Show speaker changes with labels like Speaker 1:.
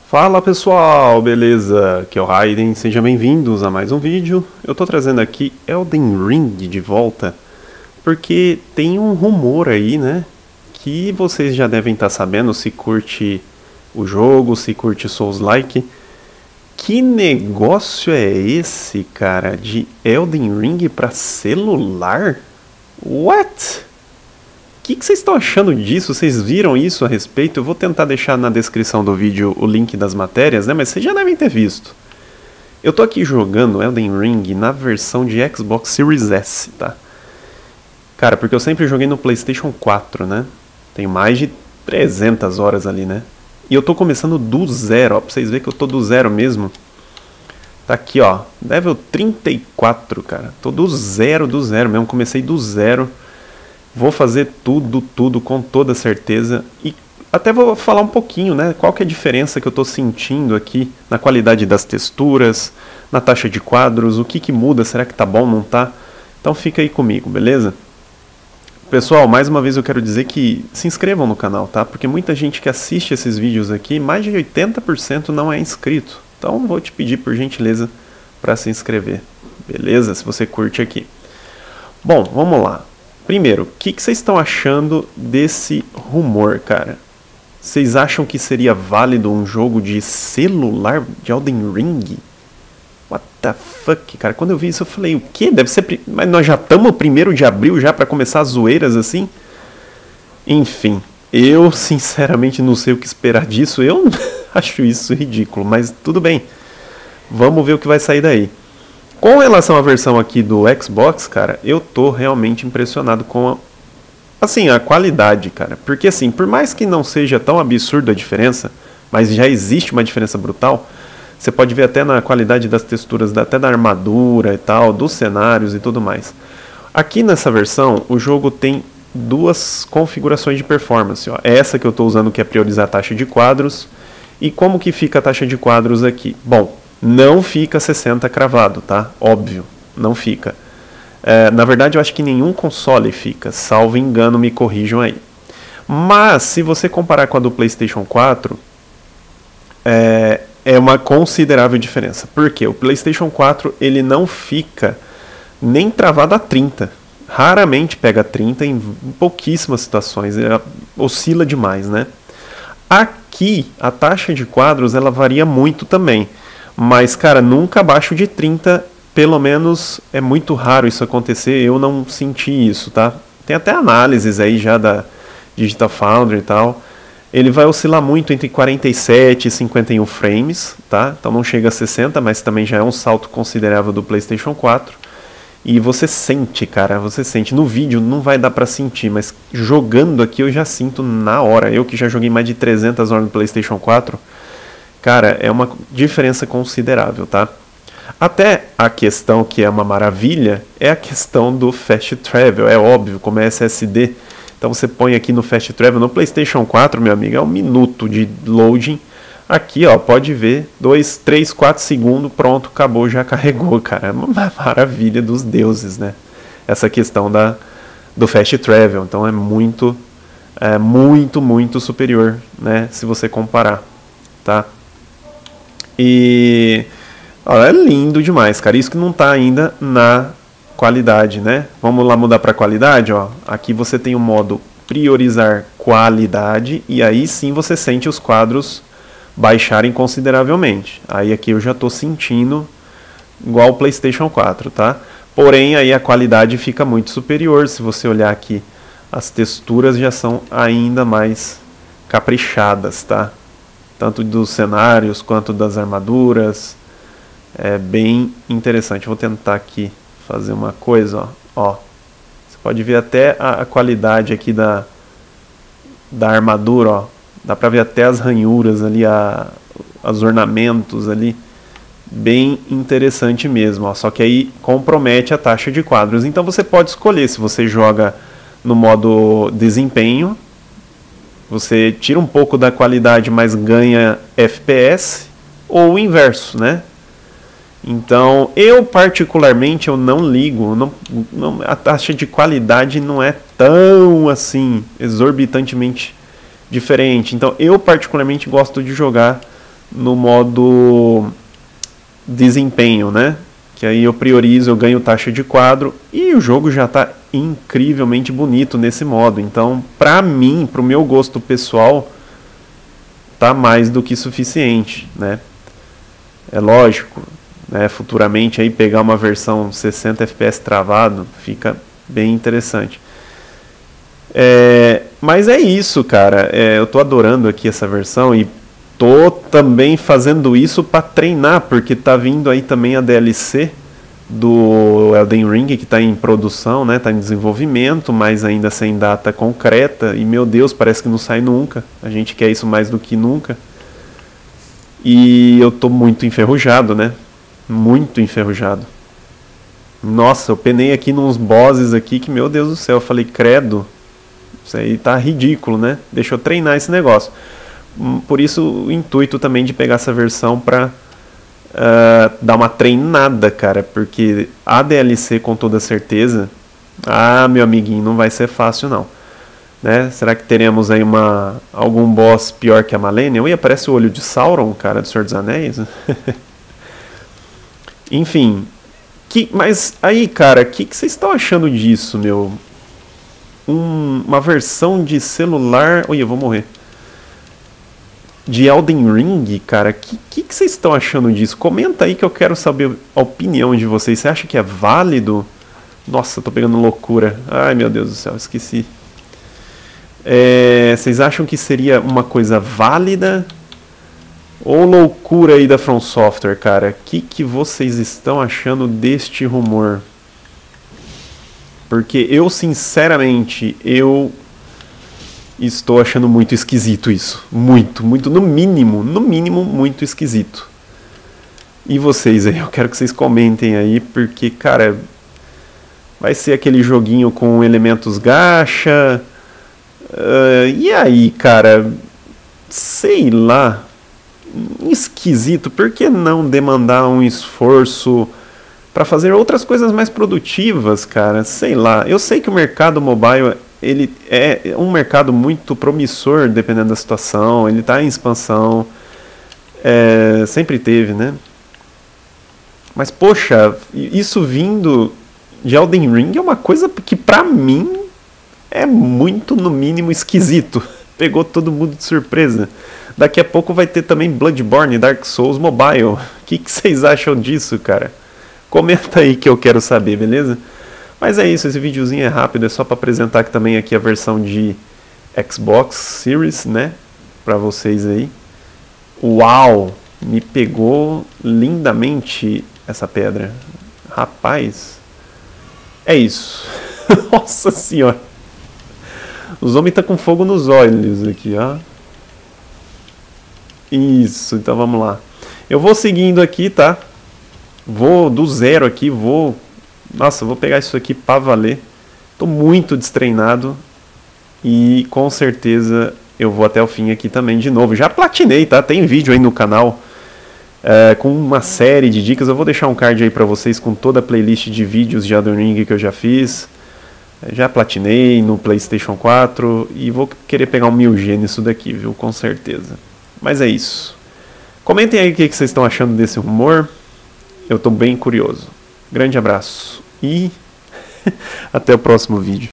Speaker 1: Fala pessoal, beleza? Aqui é o Raiden, sejam bem-vindos a mais um vídeo. Eu tô trazendo aqui Elden Ring de volta, porque tem um rumor aí, né? Que vocês já devem estar sabendo se curte o jogo, se curte Souls-like. Que negócio é esse, cara, de Elden Ring pra celular? What? O que vocês estão achando disso? Vocês viram isso a respeito? Eu vou tentar deixar na descrição do vídeo o link das matérias, né? Mas vocês já devem ter visto. Eu tô aqui jogando Elden Ring na versão de Xbox Series S, tá? Cara, porque eu sempre joguei no PlayStation 4, né? Tenho mais de 300 horas ali, né? E eu tô começando do zero, ó. Pra vocês verem que eu tô do zero mesmo. Tá aqui, ó. Level 34, cara. Tô do zero mesmo. Comecei do zero. Vou fazer tudo com toda certeza e até vou falar um pouquinho, né, qual que é a diferença que eu estou sentindo aqui na qualidade das texturas, na taxa de quadros, o que muda, será que tá bom, não tá? Então fica aí comigo, beleza? Pessoal, mais uma vez eu quero dizer que se inscrevam no canal, tá? Porque muita gente que assiste esses vídeos aqui, mais de 80% não é inscrito. Então vou te pedir por gentileza para se inscrever, beleza? Se você curte aqui. Bom, vamos lá. Primeiro, o que vocês estão achando desse rumor, cara? Vocês acham que seria válido um jogo de celular de Elden Ring? What the fuck, cara? Quando eu vi isso eu falei, o quê? Deve ser... Mas nós já estamos 1º de abril já para começar as zoeiras assim? Enfim, eu sinceramente não sei o que esperar disso. Eu acho isso ridículo, mas tudo bem. Vamos ver o que vai sair daí. Com relação à versão aqui do Xbox, cara, eu tô realmente impressionado com a qualidade, cara. Porque assim, por mais que não seja tão absurda a diferença, mas já existe uma diferença brutal, você pode ver até na qualidade das texturas, até da armadura e tal, dos cenários e tudo mais. Aqui nessa versão, o jogo tem duas configurações de performance, ó. Essa que eu tô usando que é priorizar a taxa de quadros. E como que fica a taxa de quadros aqui? Bom, não fica 60 cravado, tá? Óbvio, não fica. Na verdade, eu acho que nenhum console fica, salvo engano, me corrijam aí. Mas, se você comparar com a do PlayStation 4, é uma considerável diferença. Por quê? O PlayStation 4 ele não fica nem travado a 30. Raramente pega 30 em pouquíssimas situações, oscila demais, né? Aqui, a taxa de quadros ela varia muito também. Mas, cara, nunca abaixo de 30, pelo menos é muito raro isso acontecer, eu não senti isso, tá? Tem até análises aí já da Digital Foundry e tal. Ele vai oscilar muito entre 47 e 51 frames, tá? Então não chega a 60, mas também já é um salto considerável do PlayStation 4. E você sente, cara, você sente. No vídeo não vai dar pra sentir, mas jogando aqui eu já sinto na hora. Eu que já joguei mais de 300 horas no PlayStation 4... Cara, é uma diferença considerável, tá? Até a questão que é uma maravilha é a questão do Fast Travel, é óbvio, como é SSD. Então você põe aqui no Fast Travel, no PlayStation 4, meu amigo, é 1 minuto de loading. Aqui, ó, pode ver, 2, 3, 4 segundos, pronto, acabou, já carregou, cara. É uma maravilha dos deuses, né? Essa questão do Fast Travel, então é muito superior, né? Se você comparar, tá? E ó, é lindo demais, cara. Isso que não está ainda na qualidade, né? Vamos lá mudar para qualidade, ó. Aqui você tem o modo priorizar qualidade e aí sim você sente os quadros baixarem consideravelmente. Aí aqui eu já estou sentindo igual o PlayStation 4, tá? Porém aí a qualidade fica muito superior. Se você olhar aqui, as texturas já são ainda mais caprichadas, tá? Tanto dos cenários quanto das armaduras. É bem interessante. Vou tentar aqui fazer uma coisa, ó. Você pode ver até a qualidade aqui da armadura, ó. Dá pra ver até as ranhuras ali, os ornamentos ali. Bem interessante mesmo, ó. Só que aí compromete a taxa de quadros. Então você pode escolher se você joga no modo desempenho. Você tira um pouco da qualidade, mas ganha FPS, ou o inverso, né? Então, eu particularmente eu não ligo, a taxa de qualidade não é tão assim exorbitantemente diferente. Então, eu particularmente gosto de jogar no modo desempenho, né? Que aí eu priorizo, eu ganho taxa de quadro e o jogo já está incrivelmente bonito nesse modo. Então, pra mim, pro meu gosto pessoal, tá mais do que suficiente, né? É lógico, né, futuramente aí pegar uma versão 60 FPS travado fica bem interessante. Mas é isso, cara. Eu tô adorando aqui essa versão e tô também fazendo isso para treinar, porque tá vindo aí também a DLC do Elden Ring, que está em produção, né? Tá em desenvolvimento, mas ainda sem data concreta. E meu Deus, parece que não sai nunca. A gente quer isso mais do que nunca. E eu tô muito enferrujado, né? Muito enferrujado. Nossa, eu penei aqui nos bosses aqui que, meu Deus do céu, eu falei, credo, isso aí tá ridículo, né? Deixa eu treinar esse negócio. Por isso o intuito também de pegar essa versão pra dar uma treinada, cara, porque a DLC com toda certeza, meu amiguinho, não vai ser fácil não, né? Será que teremos aí algum boss pior que a Malenia? Ui, aparece o olho de Sauron, cara, do Senhor dos Anéis. Enfim, mas aí, cara, o que vocês estão achando disso, meu? Uma versão de celular... Ui, eu vou morrer. De Elden Ring, cara, que vocês estão achando disso? Comenta aí que eu quero saber a opinião de vocês. Você acha que é válido? Nossa, eu tô pegando loucura. Ai, meu Deus do céu, esqueci. Vocês acham que seria uma coisa válida ou loucura aí da From Software, cara? O que vocês estão achando deste rumor? Porque eu, sinceramente, estou achando muito esquisito isso. Muito, no mínimo, muito esquisito. E vocês aí, eu quero que vocês comentem aí, porque, cara, vai ser aquele joguinho com elementos gacha. E aí, cara, sei lá, esquisito. Por que não demandar um esforço para fazer outras coisas mais produtivas, cara? Sei lá, eu sei que o mercado mobile... ele é um mercado muito promissor, dependendo da situação. Ele está em expansão. Sempre teve, né? Mas, poxa, isso vindo de Elden Ring é uma coisa que, pra mim, é muito, no mínimo, esquisito. Pegou todo mundo de surpresa. Daqui a pouco vai ter também Bloodborne e Dark Souls Mobile. O que vocês acham disso, cara? Comenta aí que eu quero saber, beleza? Mas é isso, esse videozinho é rápido, é só para apresentar aqui também aqui a versão de Xbox Series, né, para vocês aí. Uau, me pegou lindamente essa pedra. Rapaz, é isso. Nossa senhora. Os homens tá com fogo nos olhos aqui, ó. Isso, então vamos lá. Eu vou seguindo aqui, tá? Vou do zero aqui, Nossa, vou pegar isso aqui pra valer. Tô muito destreinado. E com certeza eu vou até o fim aqui também de novo. Já platinei, tá? Tem vídeo aí no canal com uma série de dicas. Eu vou deixar um card aí pra vocês com toda a playlist de vídeos de Elden Ring que eu já fiz. Já platinei no PlayStation 4. E vou querer pegar um 1000G nisso daqui, viu? Com certeza. Mas é isso. Comentem aí o que vocês estão achando desse rumor. Eu tô bem curioso. Grande abraço e até o próximo vídeo.